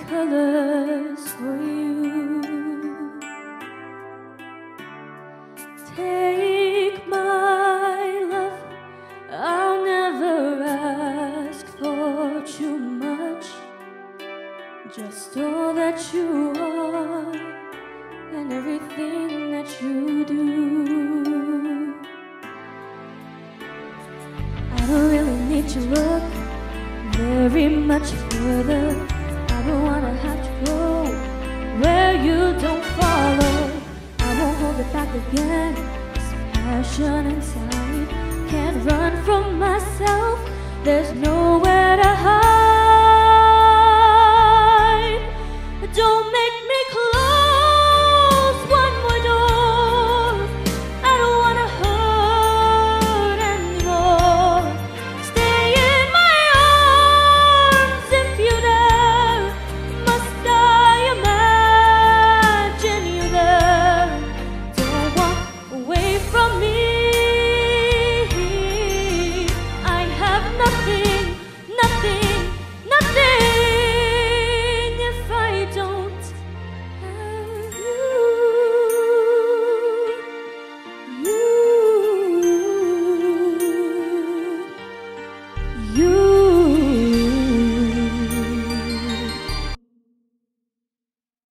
colors for you. Take my love, I'll never ask for too much. Just all that you are and everything that you do. I don't really need to look very much further. I don't wanna have to go where you don't follow. I won't hold it back again. This passion inside can't run from myself. There's nowhere to hide.